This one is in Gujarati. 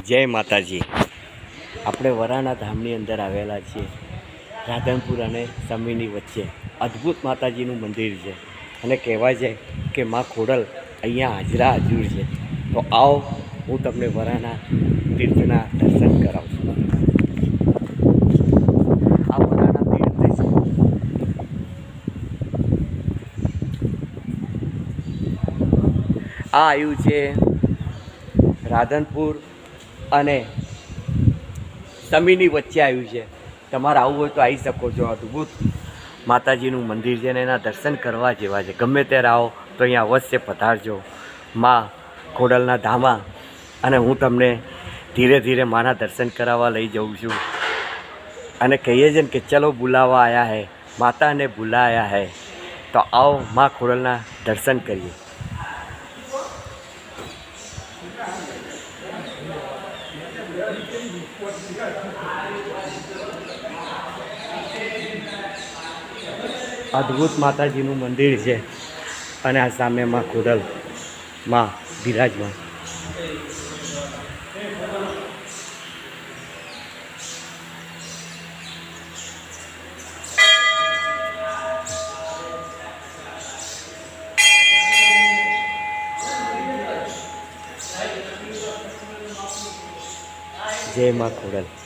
જય માતાજી। આપણે વરાણા ધામની અંદર આવેલા છીએ। રાધનપુર અને સમીની વચ્ચે અદ્ભુત માતાજીનું મંદિર છે અને કહેવાય છે કે માં ખોડલ અહીંયા હાજરા હાજર છે। તો આવો હું તમને વરાણા તીર્થના દર્શન કરાવું છું। આ વરાણા તીર્થ છે। આ આવ્યું છે રાધનપુર અને સમીની વચ્ચે આવ્યું છે। તમારે આવવું હોય તો આવી શકો છો। અદ્ભુત માતાજીનું મંદિર છે અને એના દર્શન કરવા જેવા છે। ગમે ત્યારે આવો તો અહીંયા અવશ્ય પધારજો માં ખોડલના ધામા। અને હું તમને ધીરે ધીરે માના દર્શન કરાવવા લઈ જાઉં છું અને કહીએ છીએ ને કે ચલો બુલાવા આયા હૈ, માતાને બુલાયા હૈ। તો આવો માં ખોડલના દર્શન કરીએ। અદ્ભુત માતાજીનું મંદિર છે અને આ સામે માં ખોડલ માં બિરાજમાન। જય માં ખોડલ।